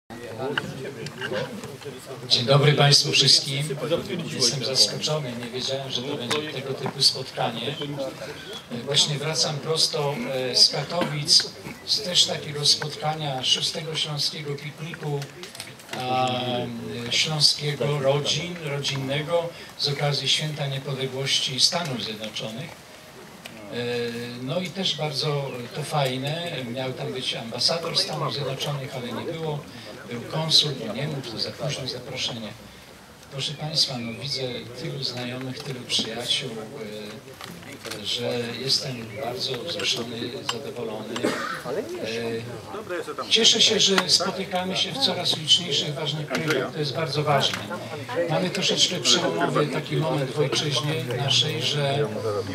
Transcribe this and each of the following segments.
Dzień dobry Państwu wszystkim. Jestem zaskoczony, nie wiedziałem, że to będzie tego typu spotkanie. Właśnie wracam prosto z Katowic, z też takiego spotkania 6. Śląskiego Pikniku Śląskiego rodzinnego z okazji Święta Niepodległości Stanów Zjednoczonych. No i też bardzo to fajne, miał tam być ambasador Stanów Zjednoczonych, ale nie było, był konsul, nie mógł, to za późno zaproszenie. Proszę Państwa, no widzę tylu znajomych, tylu przyjaciół, że jestem bardzo wzruszony, zadowolony. Cieszę się, że spotykamy się w coraz liczniejszych, ważnych krajach, to jest bardzo ważne. Mamy troszeczkę przełomowy taki moment w ojczyźnie naszej, że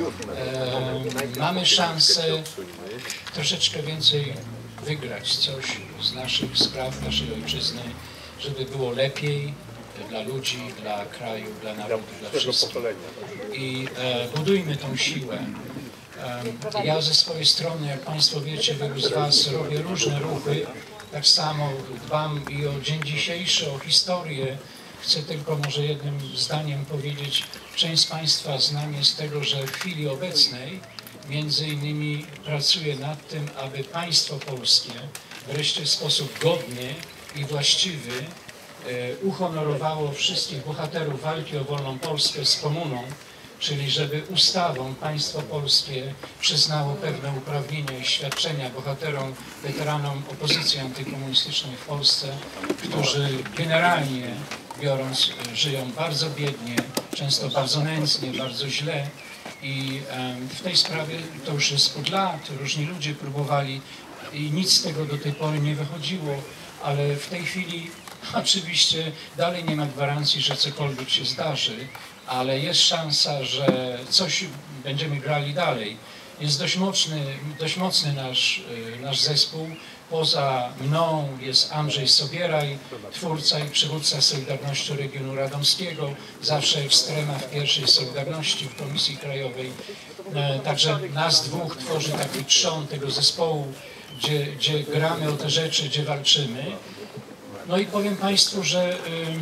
mamy szansę troszeczkę więcej wygrać coś z naszych spraw, naszej ojczyzny, żeby było lepiej dla ludzi, dla kraju, dla narodu, dla wszystkich. I budujmy tą siłę. Ja ze swojej strony, jak Państwo wiecie, wielu z Was robię różne ruchy. Tak samo dbam i o dzień dzisiejszy, o historię. Chcę tylko może jednym zdaniem powiedzieć, część z Państwa zna mnie z tego, że w chwili obecnej między innymi pracuję nad tym, aby państwo polskie wreszcie w sposób godny i właściwy uhonorowało wszystkich bohaterów walki o wolną Polskę z komuną, czyli żeby ustawą państwo polskie przyznało pewne uprawnienia i świadczenia bohaterom, weteranom opozycji antykomunistycznej w Polsce, którzy generalnie biorąc żyją bardzo biednie, często bardzo nędznie, bardzo źle. I w tej sprawie to już jest od lat, różni ludzie próbowali i nic z tego do tej pory nie wychodziło, ale w tej chwili oczywiście dalej nie ma gwarancji, że cokolwiek się zdarzy, ale jest szansa, że coś będziemy grali dalej. Jest dość mocny nasz zespół. Poza mną jest Andrzej Sobieraj, twórca i przywódca Solidarności Regionu Radomskiego, zawsze ekstrema w pierwszej Solidarności w Komisji Krajowej. Także nas dwóch tworzy taki trzon tego zespołu, gdzie gramy o te rzeczy, gdzie walczymy. No i powiem Państwu, że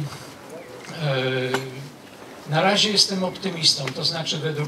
na razie jestem optymistą, to znaczy według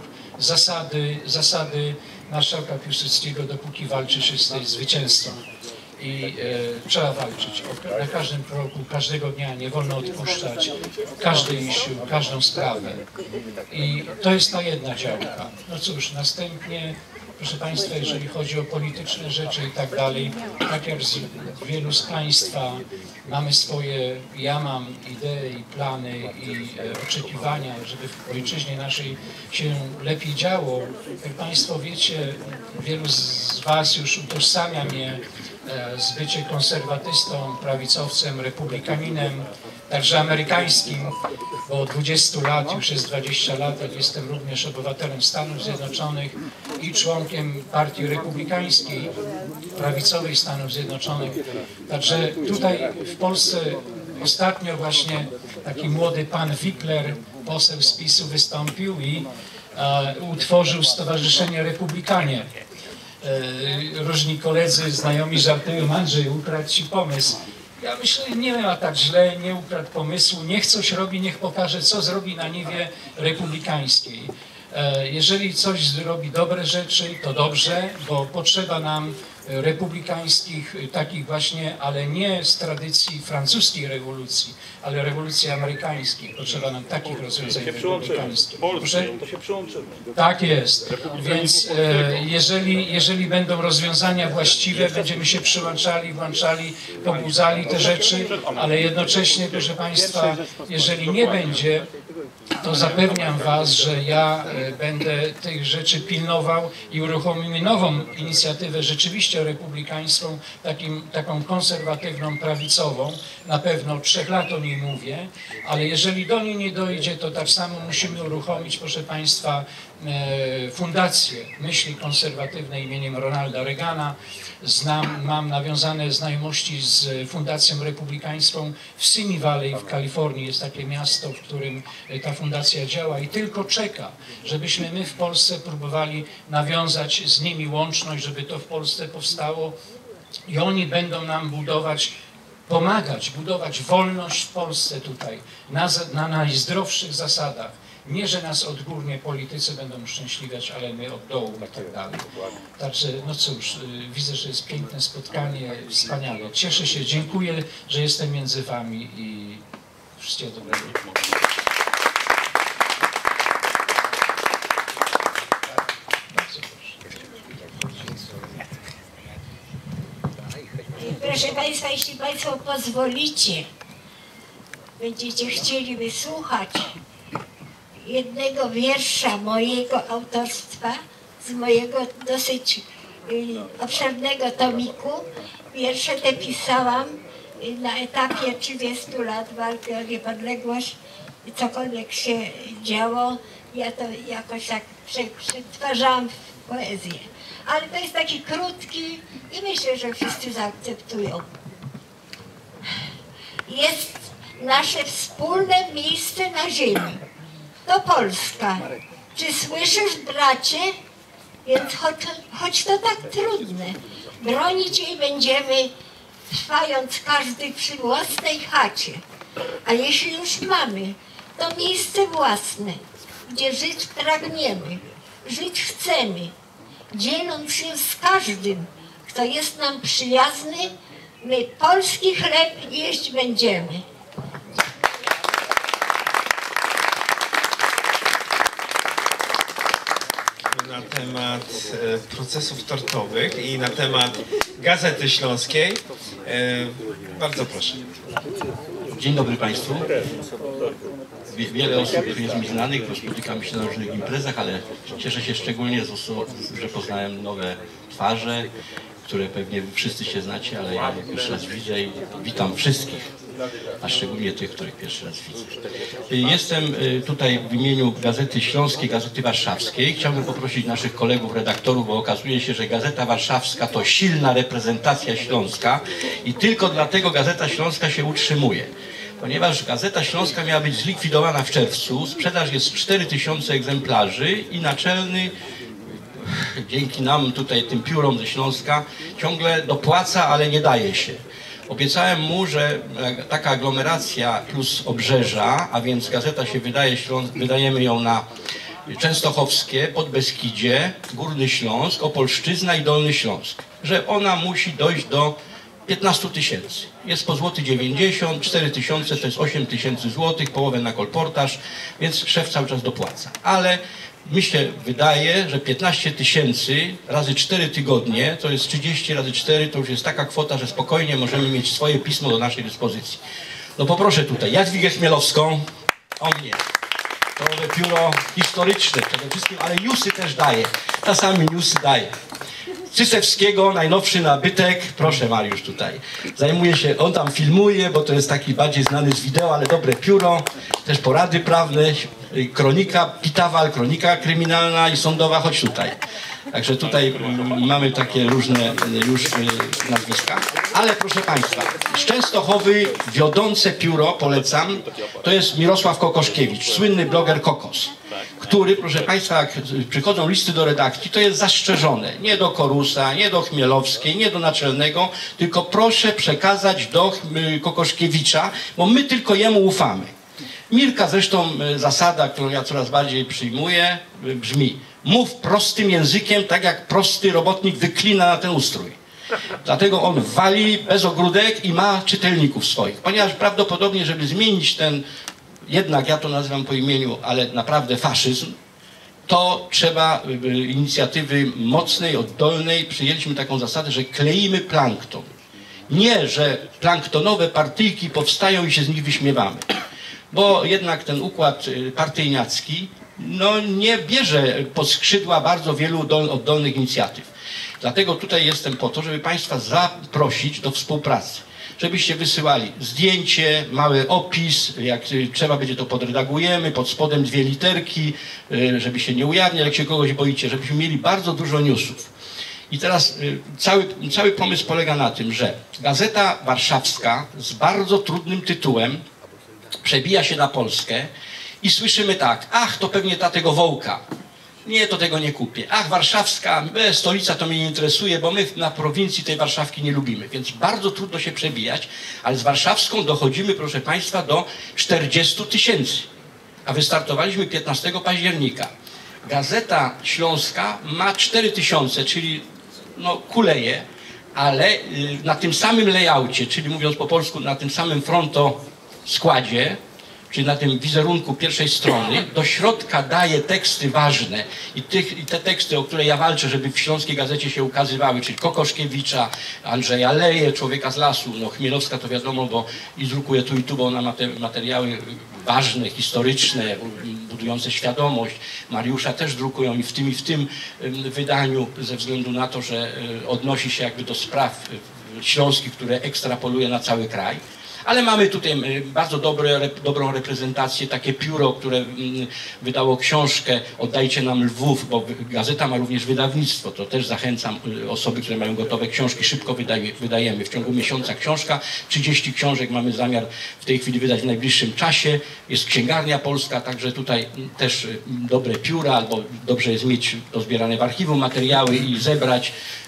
zasady marszałka Piłsudskiego, dopóki walczysz, jesteś zwycięzcą. I trzeba walczyć na każdym kroku, każdego dnia, nie wolno odpuszczać każdej issue, każdą sprawę. I to jest ta jedna działka. No cóż, następnie, proszę Państwa, jeżeli chodzi o polityczne rzeczy i tak dalej, tak jak wielu z Państwa mamy swoje, ja mam idee i plany i oczekiwania, żeby w ojczyźnie naszej się lepiej działo. Jak Państwo wiecie, wielu z Was już utożsamia mnie z bycie konserwatystą, prawicowcem, republikaninem, także amerykańskim, bo od 20 lat, już jest 20 lat, jak jestem również obywatelem Stanów Zjednoczonych i członkiem partii republikańskiej, prawicowej Stanów Zjednoczonych. Także tutaj w Polsce ostatnio właśnie taki młody pan Wikler, poseł z PiS-u, wystąpił i utworzył Stowarzyszenie Republikanie. Różni koledzy, znajomi żartują, Andrzej ukradł Ci pomysł. Ja myślę, nie ma tak źle, nie ukradł pomysłu, niech coś robi, niech pokaże, co zrobi na niwie republikańskiej. Jeżeli coś zrobi dobre rzeczy, to dobrze, bo potrzeba nam republikańskich, takich właśnie, ale nie z tradycji francuskiej rewolucji, ale rewolucji amerykańskiej. Potrzeba nam takich rozwiązań republikańskich. To się przyłączymy. Tak jest. Więc jeżeli będą rozwiązania właściwe, będziemy się przyłączali, włączali, pobudzali te rzeczy, ale jednocześnie, proszę Państwa, jeżeli nie będzie, to zapewniam Was, że ja będę tych rzeczy pilnował i uruchomimy nową inicjatywę rzeczywiście republikańską, taką konserwatywną, prawicową. Na pewno 3 lat o niej mówię, ale jeżeli do niej nie dojdzie, to tak samo musimy uruchomić, proszę Państwa, fundację myśli konserwatywnej imieniem Ronalda Reagana. Mam nawiązane znajomości z Fundacją Republikańską w Simi Valley w Kalifornii. Jest takie miasto, w którym ta fundacja działa i tylko czeka, żebyśmy my w Polsce próbowali nawiązać z nimi łączność, żeby to w Polsce powstało i oni będą nam budować pomagać, budować wolność w Polsce tutaj, na najzdrowszych zasadach. Nie, że nas odgórnie politycy będą uszczęśliwiać, ale my od dołu i tak dalej. Także, no cóż, widzę, że jest piękne spotkanie, wspaniale. Cieszę się, dziękuję, że jestem między wami i wszystkiego dobrego. Proszę Państwa, jeśli Państwo pozwolicie, będziecie chcieli wysłuchać jednego wiersza mojego autorstwa, z mojego dosyć obszernego tomiku. Wiersze te pisałam na etapie 30 lat walki o niepodległość. Cokolwiek się działo, ja to jakoś tak przetwarzałam w poezję. Ale to jest taki krótki i myślę, że wszyscy zaakceptują. Jest nasze wspólne miejsce na ziemi. To Polska. Czy słyszysz, bracie? Więc choć to tak trudne, bronić jej będziemy, trwając każdy przy własnej chacie. A jeśli już mamy to miejsce własne, gdzie żyć pragniemy, żyć chcemy, dzieląc się z każdym, kto jest nam przyjazny, my polski chleb jeść będziemy. Na temat procesów tortowych i na temat Gazety Śląskiej. Bardzo proszę. Dzień dobry Państwu. Wiele osób jest mi znanych, bo spotykamy się na różnych imprezach, ale cieszę się szczególnie, że poznałem nowe twarze, które pewnie wszyscy się znacie, ale ja pierwszy raz widzę i witam wszystkich, a szczególnie tych, których pierwszy raz widzę. Jestem tutaj w imieniu Gazety Śląskiej, Gazety Warszawskiej. Chciałbym poprosić naszych kolegów redaktorów, bo okazuje się, że Gazeta Warszawska to silna reprezentacja śląska i tylko dlatego Gazeta Śląska się utrzymuje. Ponieważ Gazeta Śląska miała być zlikwidowana w czerwcu, sprzedaż jest 4000 egzemplarzy i naczelny, dzięki nam tutaj, tym piórom ze Śląska, ciągle dopłaca, ale nie daje się. Obiecałem mu, że taka aglomeracja plus obrzeża, a więc gazeta się wydaje, wydajemy ją na Częstochowskie, Podbeskidzie, Górny Śląsk, Opolszczyzna i Dolny Śląsk, że ona musi dojść do 15 000. Jest po złoty 90, 4000 to jest 8000 złotych, połowę na kolportaż, więc szef cały czas dopłaca. Ale mi się wydaje, że 15 000 razy 4 tygodnie, to jest 30 razy 4, to już jest taka kwota, że spokojnie możemy mieć swoje pismo do naszej dyspozycji. No poproszę tutaj Jadwigę Chmielowską, o mnie. To pióro historyczne przede wszystkim, ale newsy też daje. Czasami newsy daje. Cysewskiego, najnowszy nabytek, proszę Mariusz tutaj, zajmuje się, on tam filmuje, bo to jest taki bardziej znany z wideo, ale dobre pióro, też porady prawne, kronika Pitawal, kronika kryminalna i sądowa, chodź tutaj. Także tutaj mamy takie różne już nazwiska. Ale proszę Państwa, z Częstochowy wiodące pióro, polecam, to jest Mirosław Kokoszkiewicz, słynny bloger Kokos, który, proszę Państwa, jak przychodzą listy do redakcji, to jest zastrzeżone. Nie do Korusa, nie do Chmielowskiej, nie do Naczelnego, tylko proszę przekazać do Kokoszkiewicza, bo my tylko jemu ufamy. Mirka zresztą zasada, którą ja coraz bardziej przyjmuję, brzmi: mów prostym językiem, tak jak prosty robotnik wyklina na ten ustrój. Dlatego on wali bez ogródek i ma czytelników swoich. Ponieważ prawdopodobnie, żeby zmienić ten, jednak ja to nazywam po imieniu, ale naprawdę faszyzm, to trzeba inicjatywy mocnej, oddolnej. Przyjęliśmy taką zasadę, że kleimy plankton. Nie, że planktonowe partyjki powstają i się z nich wyśmiewamy. Bo jednak ten układ partyjniacki no, nie bierze pod skrzydła bardzo wielu oddolnych inicjatyw. Dlatego tutaj jestem po to, żeby Państwa zaprosić do współpracy. Żebyście wysyłali zdjęcie, mały opis, jak trzeba będzie to podredagujemy, pod spodem 2 literki, żeby się nie ujawniać, jak się kogoś boicie, żebyśmy mieli bardzo dużo newsów. I teraz cały pomysł polega na tym, że Gazeta Warszawska z bardzo trudnym tytułem przebija się na Polskę i słyszymy tak: ach, to pewnie ta tego Wołka. Nie, to tego nie kupię. Ach, warszawska, stolica to mnie nie interesuje, bo my na prowincji tej Warszawki nie lubimy. Więc bardzo trudno się przebijać, ale z warszawską dochodzimy, proszę Państwa, do 40 000. A wystartowaliśmy 15 października. Gazeta Śląska ma 4000, czyli no kuleje, ale na tym samym layoutie, czyli mówiąc po polsku, na tym samym fronto składzie, czyli na tym wizerunku pierwszej strony, do środka daje teksty ważne i te teksty, o które ja walczę, żeby w Śląskiej Gazecie się ukazywały, czyli Kokoszkiewicza, Andrzeja Leje, Człowieka z lasu, no Chmielowska to wiadomo, bo i drukuje tu i tu, bo ona ma te materiały ważne, historyczne, budujące świadomość. Mariusza też drukują i w tym wydaniu, ze względu na to, że odnosi się jakby do spraw śląskich, które ekstrapoluje na cały kraj. Ale mamy tutaj bardzo dobrą reprezentację, takie pióro, które wydało książkę Oddajcie nam Lwów, bo gazeta ma również wydawnictwo. To też zachęcam osoby, które mają gotowe książki, szybko wydajemy. W ciągu miesiąca książka, 30 książek mamy zamiar w tej chwili wydać w najbliższym czasie. Jest księgarnia polska, także tutaj też dobre pióra, albo dobrze jest mieć dozbierane w archiwum materiały i zebrać.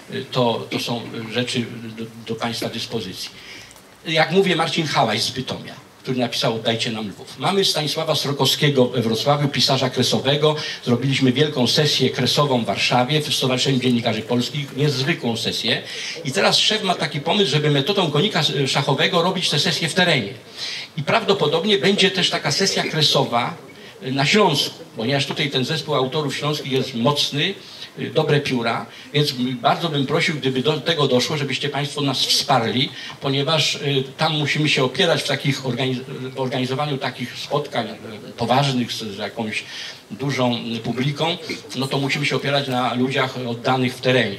To są rzeczy do Państwa dyspozycji. Jak mówię, Marcin Hałaś z Bytomia, który napisał Oddajcie nam Lwów. Mamy Stanisława Srokowskiego we Wrocławiu, pisarza kresowego. Zrobiliśmy wielką sesję kresową w Warszawie w Stowarzyszeniu Dziennikarzy Polskich, niezwykłą sesję. I teraz szef ma taki pomysł, żeby metodą konika szachowego robić te sesje w terenie. I prawdopodobnie będzie też taka sesja kresowa na Śląsku, ponieważ tutaj ten zespół autorów śląskich jest mocny, dobre pióra, więc bardzo bym prosił, gdyby do tego doszło, żebyście Państwo nas wsparli, ponieważ tam musimy się opierać w takich organizowaniu takich spotkań poważnych z jakąś dużą publiką, no to musimy się opierać na ludziach oddanych w terenie.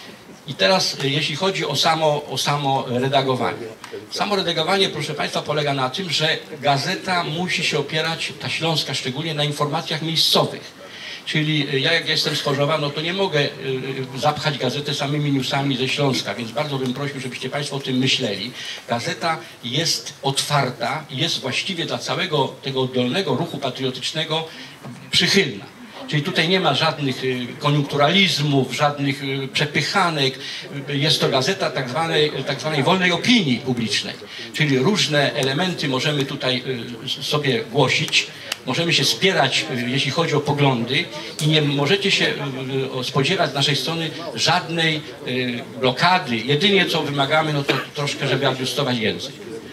I teraz jeśli chodzi o samo redagowanie. Samo redagowanie, proszę Państwa, polega na tym, że gazeta musi się opierać, ta śląska szczególnie, na informacjach miejscowych. Czyli ja jak jestem z Chorzowa, no to nie mogę zapchać gazetę samymi newsami ze Śląska, więc bardzo bym prosił, żebyście Państwo o tym myśleli. Gazeta jest otwarta i jest właściwie dla całego tego oddolnego ruchu patriotycznego przychylna. Czyli tutaj nie ma żadnych koniunkturalizmów, żadnych przepychanek. Jest to gazeta tak zwanej wolnej opinii publicznej. Czyli różne elementy możemy tutaj sobie głosić. Możemy się spierać, jeśli chodzi o poglądy i nie możecie się spodziewać z naszej strony żadnej blokady. Jedynie co wymagamy, no to troszkę, żeby adjustować język.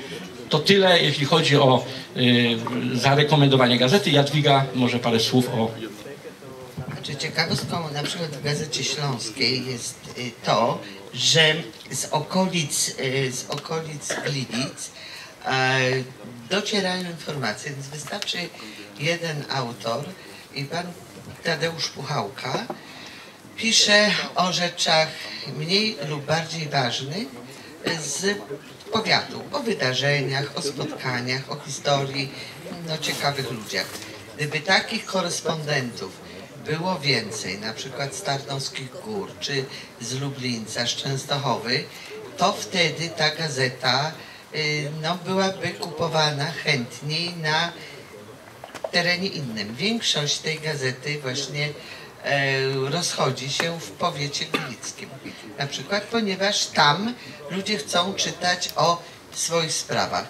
To tyle, jeśli chodzi o zarekomendowanie gazety. Jadwiga, może parę słów o... Znaczy, ciekawostką na przykład w Gazecie Śląskiej jest to, że z okolic Gliwic docierają informacje, więc wystarczy jeden autor i pan Tadeusz Puchałka pisze o rzeczach mniej lub bardziej ważnych z powiatu, o wydarzeniach, o spotkaniach, o historii, o ciekawych ludziach. Gdyby takich korespondentów było więcej, na przykład z Tarnowskich Gór, czy z Lublińca, z Częstochowy, to wtedy ta gazeta no, byłaby kupowana chętniej na terenie innym. Większość tej gazety właśnie rozchodzi się w powiecie gliwickim. Na przykład, ponieważ tam ludzie chcą czytać o swoich sprawach.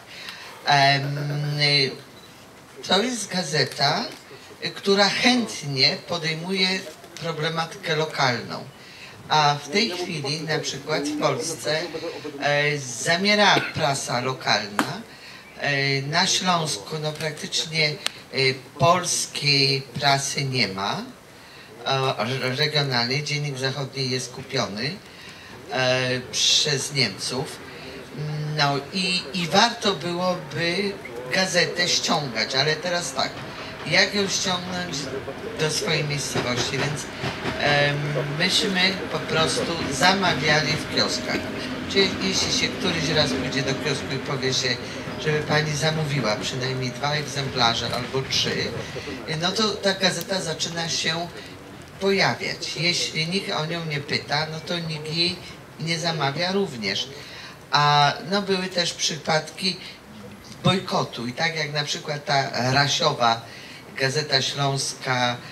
To jest gazeta, która chętnie podejmuje problematykę lokalną. A w tej chwili na przykład w Polsce zamiera prasa lokalna. Na Śląsku no, praktycznie polskiej prasy nie ma. Regionalnej Dziennik Zachodni jest kupiony przez Niemców. No i warto byłoby gazetę ściągać, ale teraz tak. Jak ją ściągnąć do swojej miejscowości, więc myśmy po prostu zamawiali w kioskach. Czyli jeśli się któryś raz pójdzie do kiosku i powie się, żeby pani zamówiła przynajmniej 2 egzemplarze albo 3, no to ta gazeta zaczyna się pojawiać. Jeśli nikt o nią nie pyta, no to nikt jej nie zamawia również. A no były też przypadki bojkotu i tak jak na przykład ta rasiowa Gazeta Śląska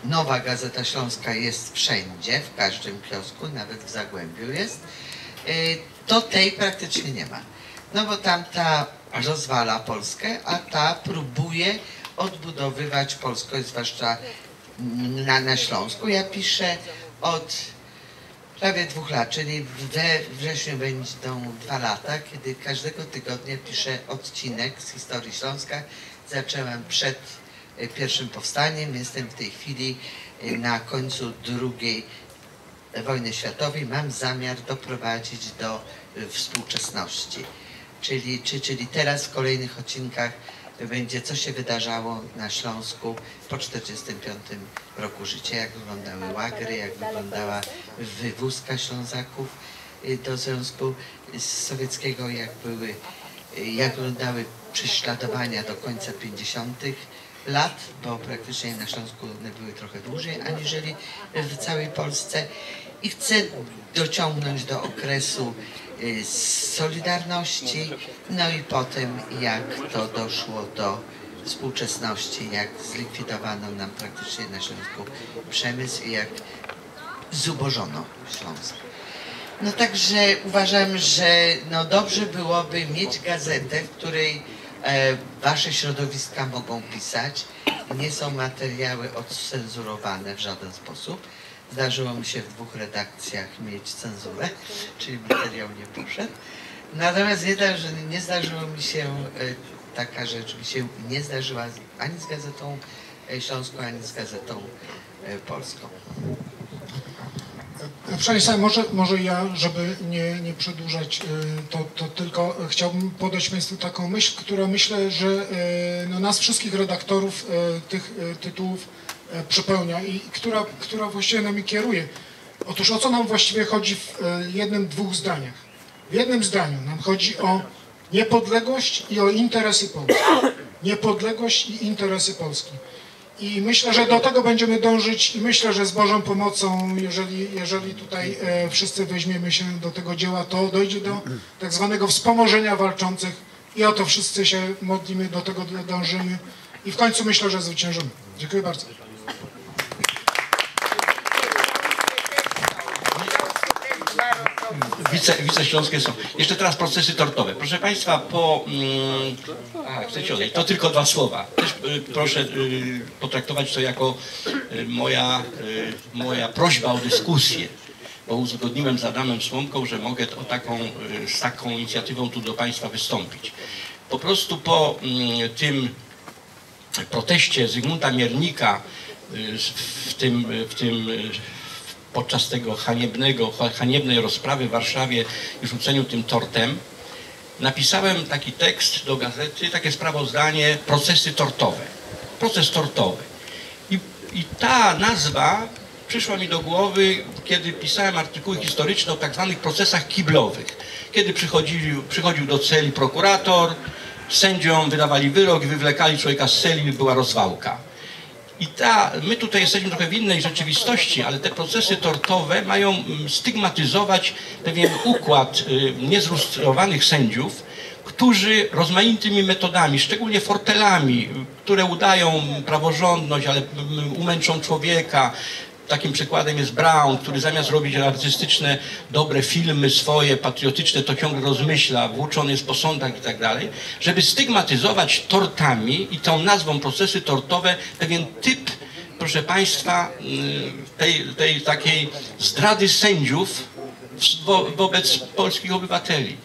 Nowa Gazeta Śląska jest wszędzie, w każdym kiosku, nawet w Zagłębiu jest, to tej praktycznie nie ma. No bo tamta rozwala Polskę, a ta próbuje odbudowywać polskość, zwłaszcza na Śląsku. Ja piszę od prawie 2 lat, czyli we wrześniu będą 2 lata, kiedy każdego tygodnia piszę odcinek z historii Śląska. Zaczęłam przed pierwszym powstaniem, jestem w tej chwili na końcu II wojny światowej. Mam zamiar doprowadzić do współczesności. Czyli teraz w kolejnych odcinkach będzie, co się wydarzało na Śląsku po 1945 roku życia, jak wyglądały łagry, jak wyglądała wywózka Ślązaków do Związku Sowieckiego, jak wyglądały prześladowania do końca 50. lat, bo praktycznie na Śląsku one były trochę dłużej aniżeli w całej Polsce. I chcę dociągnąć do okresu Solidarności, no i potem jak to doszło do współczesności, jak zlikwidowano nam praktycznie na Śląsku przemysł i jak zubożono Śląsk. No także uważam, że no dobrze byłoby mieć gazetę, w której wasze środowiska mogą pisać. Nie są materiały odcenzurowane w żaden sposób. Zdarzyło mi się w 2 redakcjach mieć cenzurę, czyli materiał nie poszedł. Natomiast nie zdarzyło mi się, taka rzecz mi się nie zdarzyła ani z Gazetą Śląską, ani z Gazetą Polską. Proszę Państwa, może ja, żeby nie przedłużać, to tylko chciałbym podać Państwu taką myśl, która myślę, że no, nas wszystkich redaktorów tych tytułów przepełnia i która właściwie nami kieruje. Otóż o co nam właściwie chodzi w 1-2 zdaniach? W jednym zdaniu nam chodzi o niepodległość i o interesy Polski. Niepodległość i interesy Polski. I myślę, że do tego będziemy dążyć i myślę, że z Bożą pomocą, jeżeli tutaj wszyscy weźmiemy się do tego dzieła, to dojdzie do tak zwanego wspomożenia walczących i o to wszyscy się modlimy, do tego dążymy i w końcu myślę, że zwyciężymy. Dziękuję bardzo. Wiceśląskie są. Jeszcze teraz procesy tortowe. Proszę Państwa, chcecie odejść? To tylko 2 słowa. Też proszę potraktować to jako moja prośba o dyskusję, bo uzgodniłem z Adamem Słomką, że mogę z taką inicjatywą tu do Państwa wystąpić. Po prostu po tym proteście Zygmunta Miernika podczas tego haniebnej rozprawy w Warszawie i rzuceniu tym tortem, napisałem taki tekst do gazety, takie sprawozdanie, procesy tortowe. Proces tortowy. I ta nazwa przyszła mi do głowy, kiedy pisałem artykuły historyczne o tak zwanych procesach kiblowych. Kiedy przychodził do celi prokurator, sędziom wydawali wyrok i wywlekali człowieka z celi i była rozwałka. My tutaj jesteśmy trochę w innej rzeczywistości, ale te procesy tortowe mają stygmatyzować pewien układ niezrustrowanych sędziów, którzy rozmaitymi metodami, szczególnie fortelami, które udają praworządność, ale umęczą człowieka. Takim przykładem jest Braun, który zamiast robić artystyczne, dobre filmy swoje, patriotyczne, to ciągle rozmyśla, włóczony jest po sądach i tak dalej, żeby stygmatyzować tortami i tą nazwą procesy tortowe pewien typ, proszę Państwa, tej takiej zdrady sędziów wobec polskich obywateli.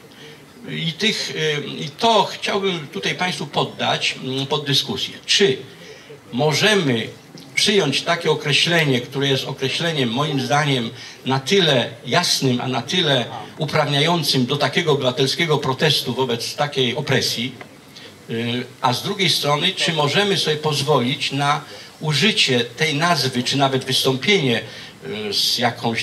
I to chciałbym tutaj Państwu poddać pod dyskusję. Czy możemy przyjąć takie określenie, które jest określeniem moim zdaniem na tyle jasnym, a na tyle uprawniającym do takiego obywatelskiego protestu wobec takiej opresji, a z drugiej strony, czy możemy sobie pozwolić na użycie tej nazwy, czy nawet wystąpienie z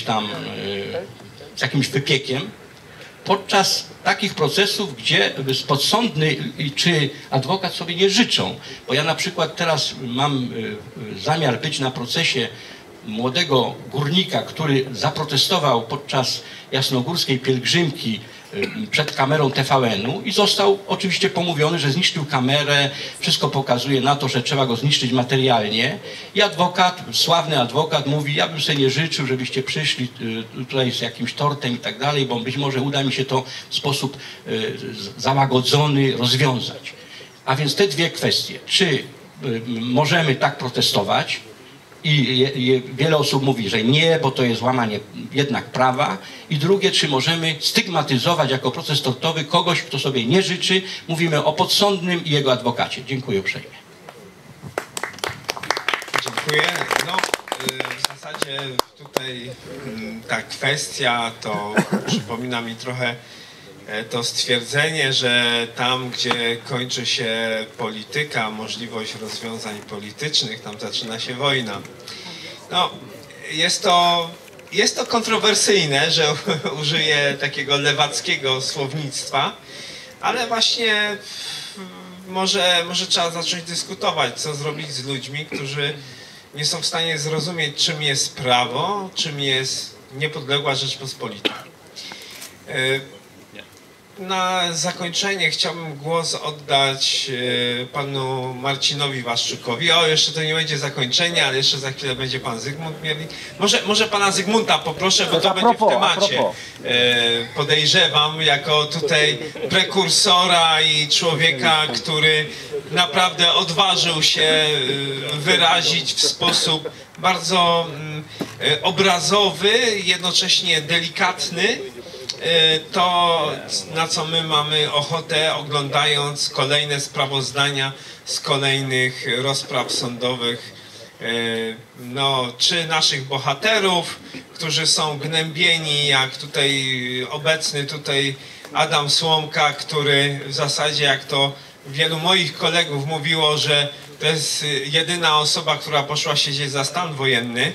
jakimś wypiekiem podczas takich procesów, gdzie podsądny czy adwokat sobie nie życzą. Bo ja na przykład teraz mam zamiar być na procesie młodego górnika, który zaprotestował podczas jasnogórskiej pielgrzymki przed kamerą TVN-u i został oczywiście pomówiony, że zniszczył kamerę, wszystko pokazuje na to, że trzeba go zniszczyć materialnie i adwokat, sławny adwokat mówi, ja bym sobie nie życzył, żebyście przyszli tutaj z jakimś tortem i tak dalej, bo być może uda mi się to w sposób załagodzony rozwiązać. A więc te dwie kwestie, czy możemy tak protestować, i wiele osób mówi, że nie, bo to jest łamanie jednak prawa. I drugie, czy możemy stygmatyzować jako proces tortowy kogoś, kto sobie nie życzy. Mówimy o podsądnym i jego adwokacie. Dziękuję uprzejmie. Dziękuję. No, w zasadzie tutaj ta kwestia to przypomina mi trochę to stwierdzenie, że tam, gdzie kończy się polityka, możliwość rozwiązań politycznych, tam zaczyna się wojna. No, jest to kontrowersyjne, że użyję takiego lewackiego słownictwa, ale właśnie może trzeba zacząć dyskutować, co zrobić z ludźmi, którzy nie są w stanie zrozumieć, czym jest prawo, czym jest niepodległa Rzeczpospolita. Na zakończenie chciałbym głos oddać panu Marcinowi Waszczukowi. O, jeszcze to nie będzie zakończenie, ale jeszcze za chwilę będzie pan Zygmunt mieli. Może pana Zygmunta poproszę, bo to będzie w temacie. Podejrzewam, jako tutaj prekursora i człowieka, który naprawdę odważył się wyrazić w sposób bardzo obrazowy, jednocześnie delikatny, to, na co my mamy ochotę, oglądając kolejne sprawozdania z kolejnych rozpraw sądowych, no, czy naszych bohaterów, którzy są gnębieni, jak tutaj obecny Adam Słomka, który w zasadzie, jak to wielu moich kolegów mówiło, że to jest jedyna osoba, która poszła siedzieć za stan wojenny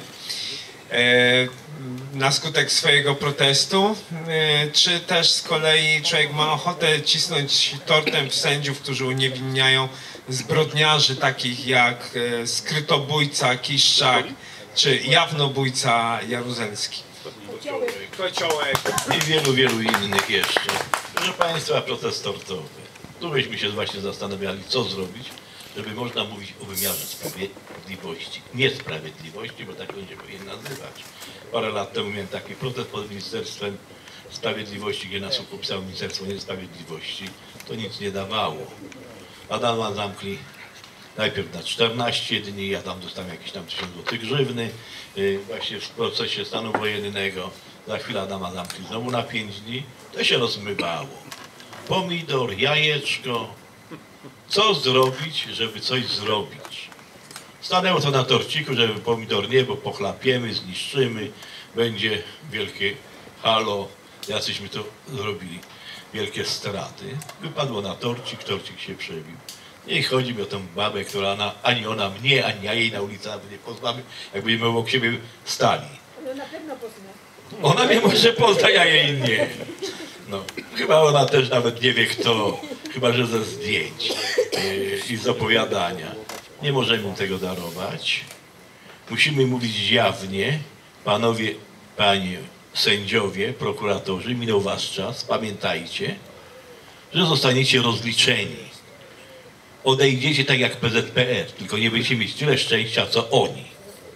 na skutek swojego protestu, czy też z kolei człowiek ma ochotę cisnąć tortem w sędziów, którzy uniewinniają zbrodniarzy takich jak skrytobójca Kiszczak, czy jawnobójca Jaruzelski. Kociołek i wielu innych jeszcze. Proszę Państwa, protest tortowy. Tu byśmy się właśnie zastanawiali, co zrobić, żeby można mówić o wymiarze sprawiedliwości. Niesprawiedliwości, bo tak będzie powinien nazywać. Parę lat temu miałem taki protest pod Ministerstwem Sprawiedliwości, gdzie nas opisało Ministerstwo Niesprawiedliwości. To nic nie dawało. Adama zamkli najpierw na 14 dni, ja tam dostałem jakieś tam 1000 zł grzywny, właśnie w procesie stanu wojennego. Za chwilę Adama zamkli znowu na 5 dni. To się rozmywało. Pomidor, jajeczko. Co zrobić, żeby coś zrobić? Stanęło to na torciku, żeby pomidor nie, bo pochlapiemy, zniszczymy, będzie wielkie halo, jacyśmy to zrobili, wielkie straty. Wypadło na torcik, torcik się przebił. I chodzi mi o tą babę, która ani ona mnie, ani ja jej na ulicy nawet nie poznamy, jak będziemy obok siebie stali. Ona na pewno pozna. Ona mnie może pozna, ja jej nie. No, chyba ona też nawet nie wie kto, chyba że ze zdjęć i z opowiadania. Nie możemy im tego darować. Musimy mówić jawnie, panowie, panie sędziowie, prokuratorzy, minął wasz czas, pamiętajcie, że zostaniecie rozliczeni. Odejdziecie tak jak PZPR, tylko nie będziecie mieć tyle szczęścia, co oni.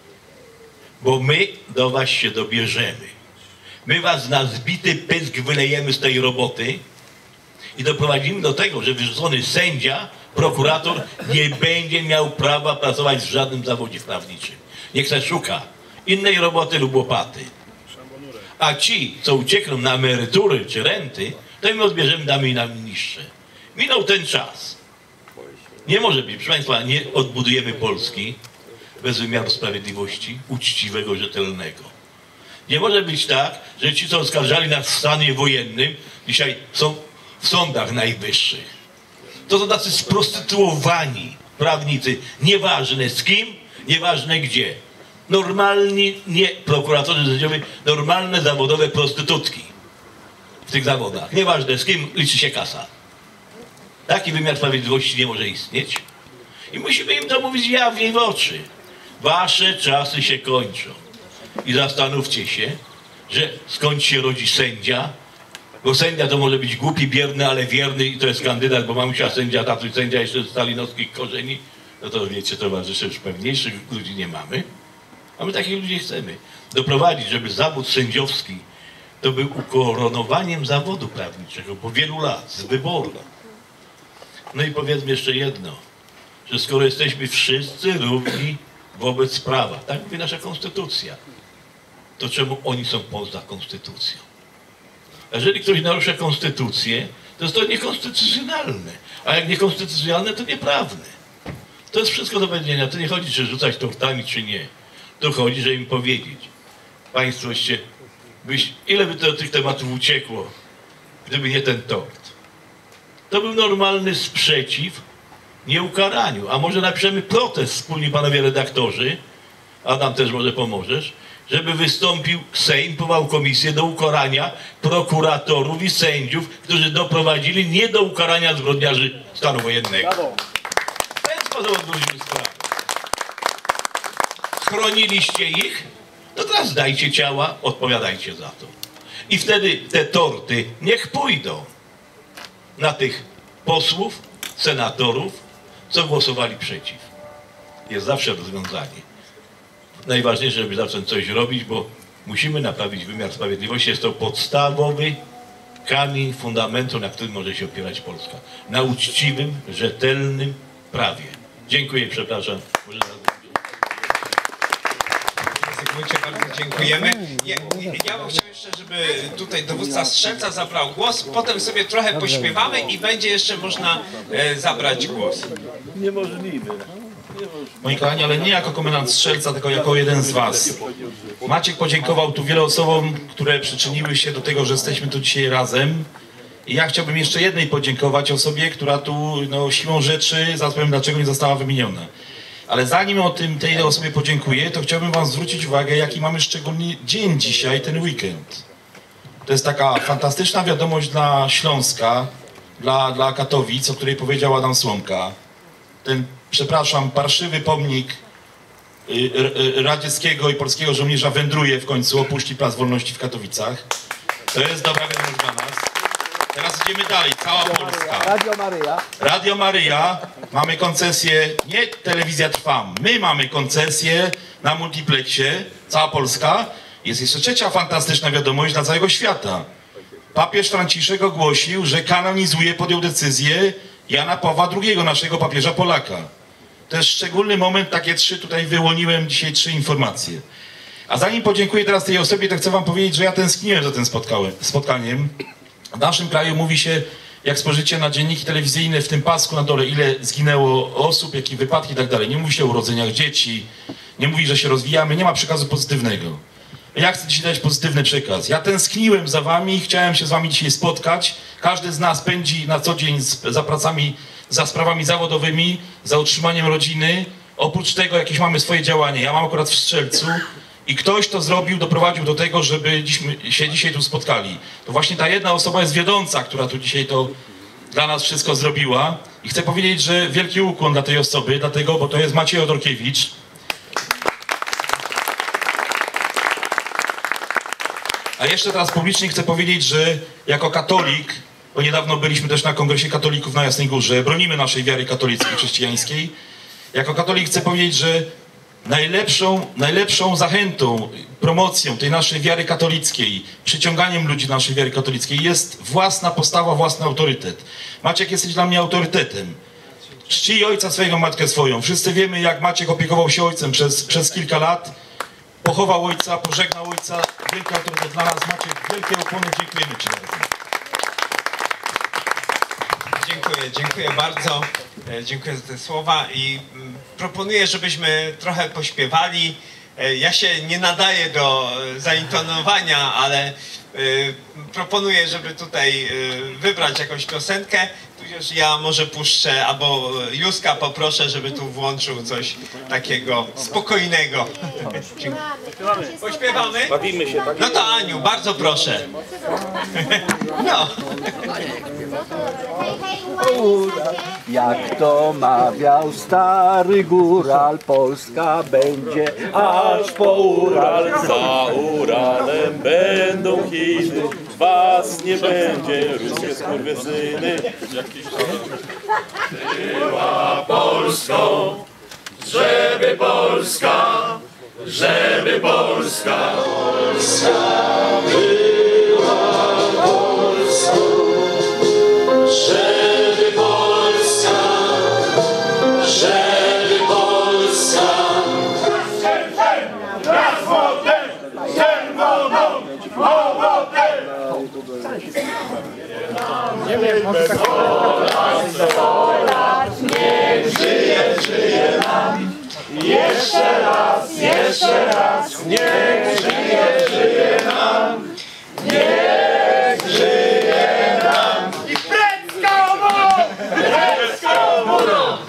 Bo my do was się dobierzemy. My was na zbity pysk wylejemy z tej roboty i doprowadzimy do tego, że wyrzucony sędzia, prokurator nie będzie miał prawa pracować w żadnym zawodzie prawniczym. Niech se szuka innej roboty lub łopaty. A ci, co uciekną na emerytury czy renty, to im odbierzemy, damy i nam niższe. Minął ten czas. Nie może być, proszę Państwa, nie odbudujemy Polski bez wymiaru sprawiedliwości, uczciwego, rzetelnego. Nie może być tak, że ci, co oskarżali nas w stanie wojennym, dzisiaj są w sądach najwyższych. To są tacy sprostytuowani prawnicy, nieważne z kim, nieważne gdzie. Normalni, nie prokuratorzy sędziowie, normalne zawodowe prostytutki w tych zawodach. Nieważne z kim, liczy się kasa. Taki wymiar sprawiedliwości nie może istnieć. I musimy im to mówić jawnie w oczy. Wasze czasy się kończą. I zastanówcie się, że skąd się rodzi sędzia, Bo sędzia to może być głupi, bierny, ale wierny i to jest kandydat, bo mamusia sędzia, tatuś sędzia jeszcze z stalinowskich korzeni. No to wiecie, towarzysze, już pewniejszych ludzi nie mamy. A my takich ludzi chcemy. Doprowadzić, żeby zawód sędziowski to był ukoronowaniem zawodu prawniczego po wielu lat, z wyboru. No i powiedzmy jeszcze jedno, że skoro jesteśmy wszyscy równi wobec prawa, tak mówi nasza konstytucja, to czemu oni są poza konstytucją? Jeżeli ktoś narusza konstytucję, to jest to niekonstytucjonalne, a jak niekonstytucjonalne, to nieprawne. To jest wszystko do powiedzenia. To nie chodzi, czy rzucać tortami, czy nie. To chodzi, żeby im powiedzieć. Państwo, ile by to tych tematów uciekło, gdyby nie ten tort? To był normalny sprzeciw nieukaraniu. A może napiszemy protest wspólnie, panowie redaktorzy, Adam też może pomożesz, żeby wystąpił Sejm, powołał komisję do ukarania prokuratorów i sędziów, którzy doprowadzili nie do ukarania zbrodniarzy stanu wojennego. W ten sposób odwrócimy sprawę. Chroniliście ich, to teraz dajcie ciała, odpowiadajcie za to. I wtedy te torty niech pójdą na tych posłów, senatorów, co głosowali przeciw. Jest zawsze rozwiązanie. Najważniejsze, żeby zacząć coś robić, bo musimy naprawić wymiar sprawiedliwości. Jest to podstawowy kamień fundamentu, na którym może się opierać Polska. Na uczciwym, rzetelnym prawie. Dziękuję i przepraszam. Zygmuncie, bardzo dziękujemy. Ja bym chciał jeszcze, żeby tutaj dowódca Strzelca zabrał głos, potem sobie trochę pośpiewamy i będzie jeszcze można zabrać głos. Niemożliwe. Moi kochani, ale nie jako komendant Strzelca, tylko jako jeden z was. Maciek podziękował tu wielu osobom, które przyczyniły się do tego, że jesteśmy tu dzisiaj razem. I ja chciałbym jeszcze jednej podziękować osobie, która tu siłą rzeczy, zaraz powiem dlaczego nie została wymieniona. Ale zanim tej osobie podziękuję, to chciałbym wam zwrócić uwagę, jaki mamy szczególny dzień dzisiaj, ten weekend. To jest taka fantastyczna wiadomość dla Śląska, dla Katowic, o której powiedział Adam Słomka. Ten, przepraszam, parszywy pomnik radzieckiego i polskiego żołnierza wędruje w końcu, opuści Plac Wolności w Katowicach. To jest dobra wiadomość dla nas. Teraz idziemy dalej, cała Polska. Radio Maryja, mamy koncesję, nie Telewizja Trwam, my mamy koncesję na multiplexie, cała Polska. Jest jeszcze trzecia fantastyczna wiadomość dla całego świata. Papież Franciszek ogłosił, że kanonizuje, podjął decyzję Jana Pawła II, naszego papieża Polaka. To jest szczególny moment, takie tutaj wyłoniłem dzisiaj 3 informacje. A zanim podziękuję teraz tej osobie, to chcę wam powiedzieć, że ja tęskniłem za tym spotkaniem. W naszym kraju mówi się, jak spojrzycie na dzienniki telewizyjne, w tym pasku na dole, ile zginęło osób, jakie wypadki i tak dalej. Nie mówi się o urodzeniach dzieci, nie mówi, że się rozwijamy, nie ma przekazu pozytywnego. Ja chcę dzisiaj dać pozytywny przekaz. Ja tęskniłem za wami, chciałem się z wami dzisiaj spotkać. Każdy z nas pędzi na co dzień za pracami, za sprawami zawodowymi, za utrzymaniem rodziny. Oprócz tego jakieś mamy swoje działanie. Ja mam akurat w Strzelcu i ktoś to zrobił, doprowadził do tego, żeby się dzisiaj tu spotkali. To właśnie ta jedna osoba jest wiodąca, która tu dzisiaj to dla nas wszystko zrobiła. I chcę powiedzieć, że wielki ukłon dla tej osoby, dlatego, bo to jest Maciej Odorkiewicz. A jeszcze teraz publicznie chcę powiedzieć, że jako katolik, bo niedawno byliśmy też na Kongresie Katolików na Jasnej Górze, bronimy naszej wiary katolickiej, chrześcijańskiej. Jako katolik chcę powiedzieć, że najlepszą zachętą, promocją tej naszej wiary katolickiej, przyciąganiem ludzi do naszej wiary katolickiej jest własna postawa, własny autorytet. Maciek, jesteś dla mnie autorytetem. Czcij ojca swojego, matkę swoją. Wszyscy wiemy, jak Maciek opiekował się ojcem przez kilka lat. Pochował ojca, pożegnał ojca. Wielki autorytet dla nas. Maciek, wielkie ukłony. Dziękujemy ci bardzo. Dziękuję bardzo. Dziękuję za te słowa i proponuję, żebyśmy trochę pośpiewali. Ja się nie nadaję do zaintonowania, ale proponuję, żeby tutaj wybrać jakąś piosenkę. Tudzież ja może puszczę, albo Józka poproszę, żeby tu włączył coś takiego spokojnego. Pośpiewamy? Bawimy się, tak? No to Aniu, bardzo proszę. No. Jak to mawiał stary góral, Polska będzie aż po Ural. Za Uralem będą Chiny, was nie będzie, ruskie skurwysyny. Była Polską, żeby Polska była Polską, żeby Polska raz wodę, czerwoną wodę. Nie wiem, może tak niech żyje nam. Jeszcze raz, niech żyje nam. Niech żyje nam. I Brecką murą!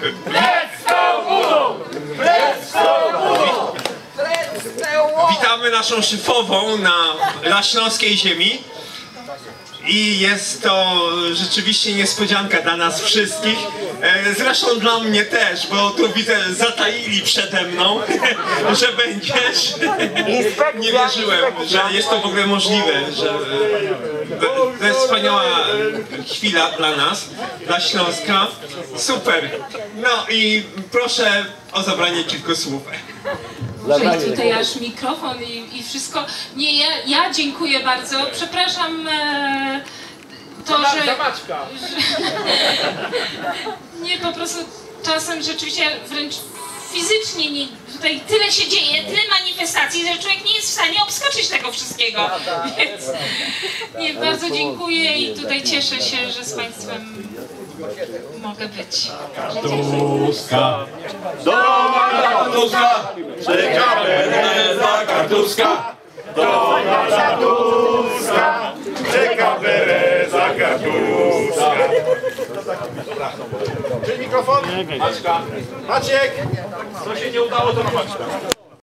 Witamy naszą szefową na śląskiej ziemi. I jest to rzeczywiście niespodzianka dla nas wszystkich. Zresztą dla mnie też, bo tu widzę, zataili przede mną, że będziesz. Nie wierzyłem, że jest to w ogóle możliwe, że to jest wspaniała chwila dla nas, dla Śląska. Super. No i proszę o zabranie kilku słów. Że tutaj aż mikrofon i wszystko. Nie, ja dziękuję bardzo. Przepraszam to, że nie, po prostu czasem rzeczywiście wręcz fizycznie nie, tutaj tyle się dzieje, tyle manifestacji, że człowiek nie jest w stanie obskoczyć tego wszystkiego. Więc nie, bardzo dziękuję i tutaj cieszę się, że z Państwem mogę być. Kartuska, dobra kartuska, czeka Bereza kartuska. Dobra kartuska, czeka Bereza kartuska. Czy mikrofon? Maciek, co się nie udało, to na Maćka.